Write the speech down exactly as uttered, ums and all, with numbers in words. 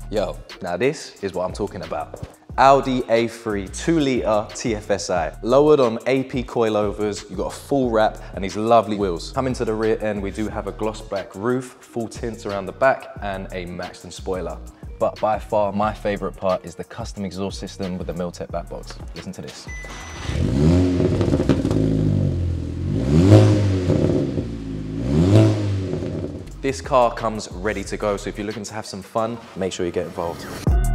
Yo, now this is what I'm talking about. Audi A three two litre T F S I. Lowered on A P coilovers, you've got a full wrap and these lovely wheels. Coming to the rear end, we do have a gloss black roof, full tints around the back and a Maxton spoiler. But by far, my favorite part is the custom exhaust system with the Miltech back box. Listen to this. This car comes ready to go, so if you're looking to have some fun, make sure you get involved.